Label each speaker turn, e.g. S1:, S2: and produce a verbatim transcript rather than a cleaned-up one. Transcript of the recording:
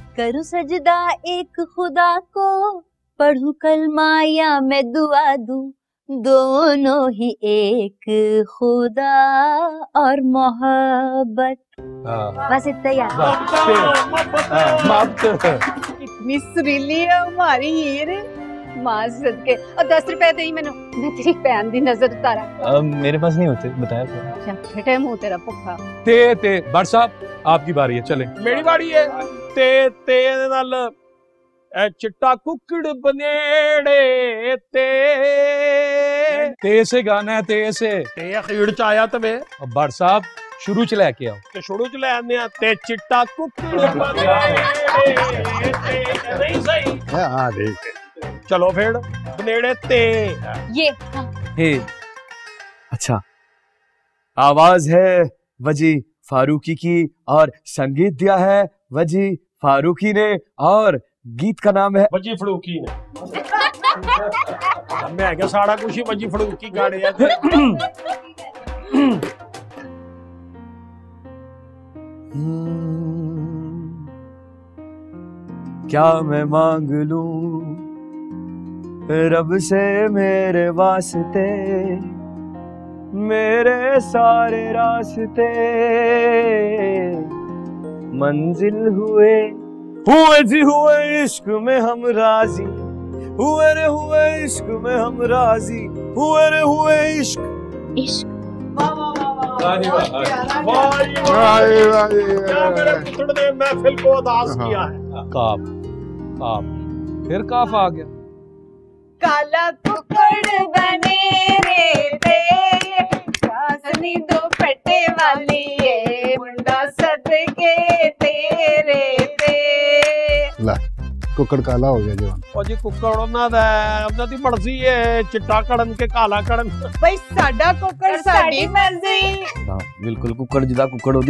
S1: करूं सजदा एक खुदा को, पढ़ूं कलमा या मैं दुआ दूं, दोनों ही एक खुदा और मोहब्बत। बस इतना याद।
S2: इतनी सुरीली है हमारी हीर, माजरत के। और दस रुपए दे मैंने, मैं तेरी भैन दी नजर उतारा।
S3: अब मेरे पास नहीं होते, बताया
S2: अच्छा बेटे मुंह तेरा भुखा।
S4: ते ते भट्ट साहब आपकी बारी है, चले।
S5: मेरी बारी है। ते ते नाल ए चिट्टा कुकड़ बनेड़े ते
S4: ते से गाना है, ते से
S5: ते अखीर च आया तवे।
S4: अब भट्ट साहब शुरू च लेके आओ।
S5: ते शुरू च ले आने ते चिट्टा कुकड़ बनेड़े ते नहीं सही।
S6: हां ठीक है,
S5: चलो फिर बनेड़े ते
S2: ये
S3: हे। अच्छा, आवाज है वजी फारूकी की और संगीत दिया है वजी फारूकी ने और गीत का नाम है
S5: वजी फड़ूकी ने। मैं क्या सारा कुछ ही वजी फड़ूकी गाड़े है।
S3: क्या मैं मांग लूं रब से मेरे वास्ते, मेरे सारे रास्ते मंजिल हुए हुए जी हुए इश्क में हम राजी, हुए रे हुए इश्क में हम राजी, हुए रे हुए इश्क
S1: इश्क।
S5: क्या मेरे पुत्र ने महफिल को उदास किया है।
S4: काफ काफ फिर काफ आ गया।
S2: काला कुकड़ बने रे ते, चांदनी दुपट्टे वाली ये मुंडा सदके तेरे ते।
S6: ला कुकड़ काला हो गया जवान।
S5: ओ जी कुकड़ ਉਹਨਾਂ ਦਾ ਉਹਨਾਂ ਦੀ ਮਰਜ਼ੀ ਹੈ ਚਿੱਟਾ ਕੜਨ ਕੇ ਕਾਲਾ ਕੜਨ।
S2: भाई साडा कुकड़ साडी मर्जी।
S3: बिल्कुल कुकड़ जिदा कुकड़